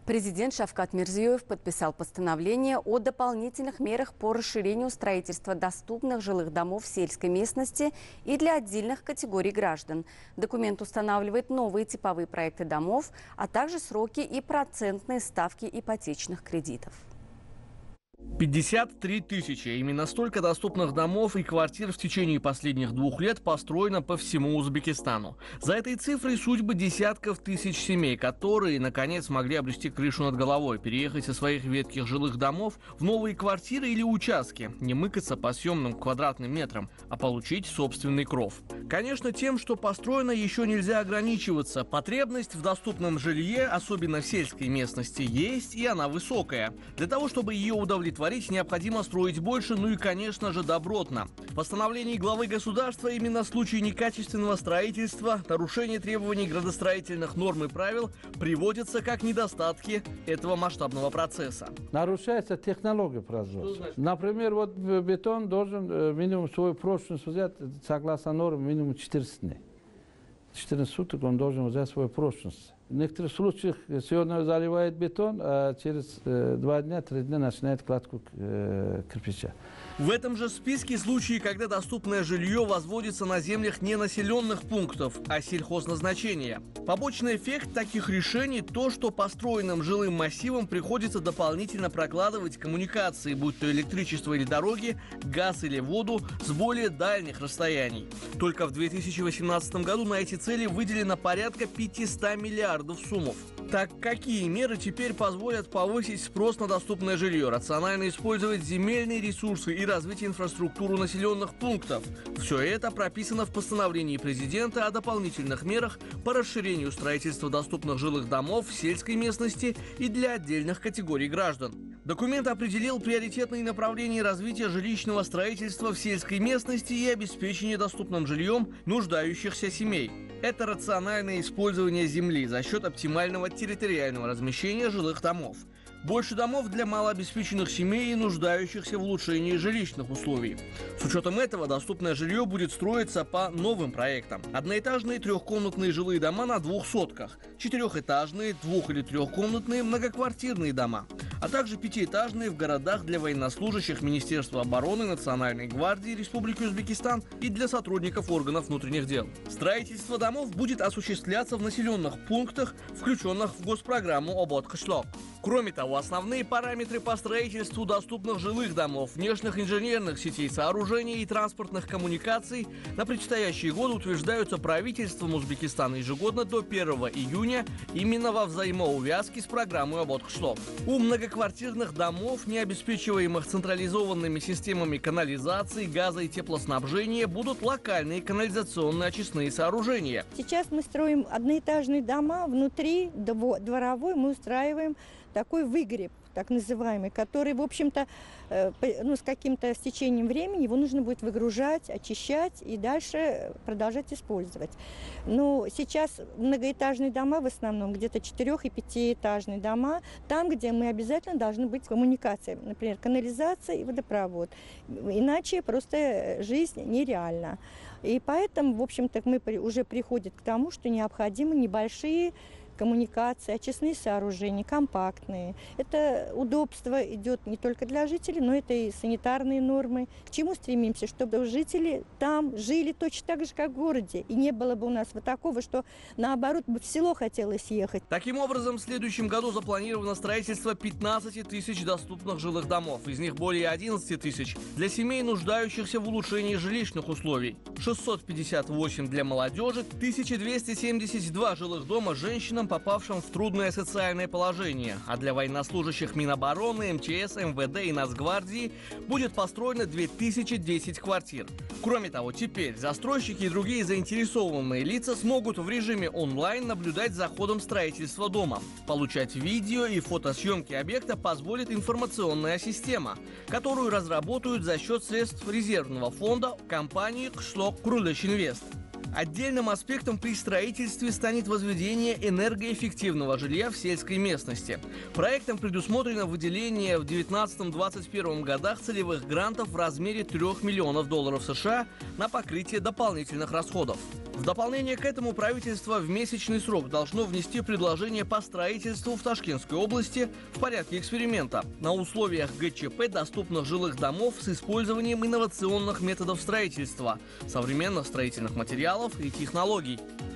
Президент Шавкат Мирзиёев подписал постановление о дополнительных мерах по расширению строительства доступных жилых домов в сельской местности и для отдельных категорий граждан. Документ устанавливает новые типовые проекты домов, а также сроки и процентные ставки ипотечных кредитов. 53 тысячи. Именно столько доступных домов и квартир в течение последних 2 лет построено по всему Узбекистану. За этой цифрой судьбы десятков тысяч семей, которые, наконец, смогли обрести крышу над головой, переехать со своих ветхих жилых домов в новые квартиры или участки, не мыкаться по съемным квадратным метрам, а получить собственный кров. Конечно, тем, что построено, еще нельзя ограничиваться. Потребность в доступном жилье, особенно в сельской местности, есть, и она высокая. Для того, чтобы ее удовлетворить, необходимо строить больше, ну и, конечно же, добротно. В постановлении главы государства именно случаи некачественного строительства, нарушения требований градостроительных норм и правил приводятся как недостатки этого масштабного процесса. Нарушается технология производства. Например, вот бетон должен минимум свою прочность взять, согласно норме, минимум 14 дней. 14 суток он должен взять свою прочность. В некоторых случаях сегодня заливает бетон, а через 2 дня, 3 дня начинает кладку кирпича. В этом же списке случаи, когда доступное жилье возводится на землях не населенных пунктов, а сельхозназначения. Побочный эффект таких решений – то, что построенным жилым массивам приходится дополнительно прокладывать коммуникации, будь то электричество или дороги, газ или воду, с более дальних расстояний. Только в 2018 году на эти цели выделено порядка 500 миллиардов суммов. Так какие меры теперь позволят повысить спрос на доступное жилье, рационально использовать земельные ресурсы и развить инфраструктуру населенных пунктов? Все это прописано в постановлении президента о дополнительных мерах по расширению строительства доступных жилых домов в сельской местности и для отдельных категорий граждан. Документ определил приоритетные направления развития жилищного строительства в сельской местности и обеспечения доступным жильем нуждающихся семей. Это рациональное использование земли за счет оптимального территориального размещения жилых домов. Больше домов для малообеспеченных семей и нуждающихся в улучшении жилищных условий. С учетом этого доступное жилье будет строиться по новым проектам. Одноэтажные трехкомнатные жилые дома на 2 сотках, 4-этажные 2- или 3-комнатные многоквартирные дома, а также 5-этажные в городах для военнослужащих Министерства обороны, Национальной гвардии Республики Узбекистан и для сотрудников органов внутренних дел. Строительство домов будет осуществляться в населенных пунктах, включенных в госпрограмму «Обод Кышлок». Кроме того, основные параметры по строительству доступных жилых домов, внешних инженерных сетей сооружений и транспортных коммуникаций на предстоящие годы утверждаются правительством Узбекистана ежегодно до 1 июня именно во взаимоувязке с программой «Обод Кышлок». У многоквартирных домов, не обеспечиваемых централизованными системами канализации, газа и теплоснабжения, будут локальные канализационные очистные сооружения. Сейчас мы строим одноэтажные дома, внутри дворовой мы устраиваем такой выгреб, так называемый, который, в общем-то, с каким-то стечением времени его нужно будет выгружать, очищать и дальше продолжать использовать. Но сейчас многоэтажные дома, в основном где-то 4- и 5-этажные дома, там, где мы обязательно должны быть коммуникации, например, канализация и водопровод. Иначе просто жизнь нереальна. И поэтому, в общем-то, мы уже приходим к тому, что необходимы небольшие коммуникации, очистные сооружения, компактные. Это удобство идет не только для жителей, но это и санитарные нормы. К чему стремимся? Чтобы жители там жили точно так же, как в городе. И не было бы у нас вот такого, что наоборот бы в село хотелось ехать. Таким образом, в следующем году запланировано строительство 15 тысяч доступных жилых домов. Из них более 11 тысяч для семей, нуждающихся в улучшении жилищных условий. 658 для молодежи, 1272 жилых дома женщинам, попавшим в трудное социальное положение. А для военнослужащих Минобороны, МЧС, МВД и Нацгвардии будет построено 2010 квартир. Кроме того, теперь застройщики и другие заинтересованные лица смогут в режиме онлайн наблюдать за ходом строительства дома. Получать видео и фотосъемки объекта позволит информационная система, которую разработают за счет средств резервного фонда компании «Кышлок Курулыш Инвест». Отдельным аспектом при строительстве станет возведение энергоэффективного жилья в сельской местности. Проектом предусмотрено выделение в 2019-2021 годах целевых грантов в размере $3 миллионов США на покрытие дополнительных расходов. В дополнение к этому правительство в месячный срок должно внести предложение по строительству в Ташкентской области в порядке эксперимента на условиях ГЧП доступных жилых домов с использованием инновационных методов строительства, современных строительных материалов и технологий.